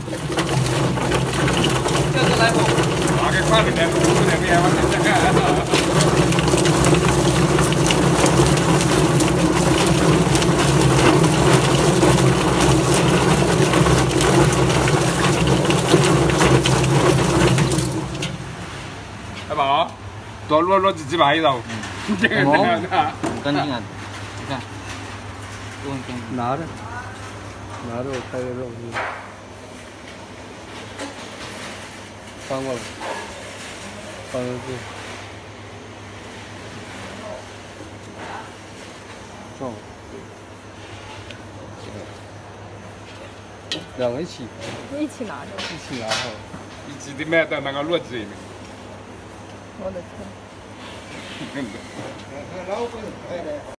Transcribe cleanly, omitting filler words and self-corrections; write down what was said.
这是来不？ 拿个快点，不点面我现在。阿宝，多落几把一刀。这个这个。 干净啊！你看，多干净。 拿着，我开个肉翻过来，翻过去，撞，两个一起拿着。 一起拿好。 一起的卖的那个逻辑呢？ 我的天！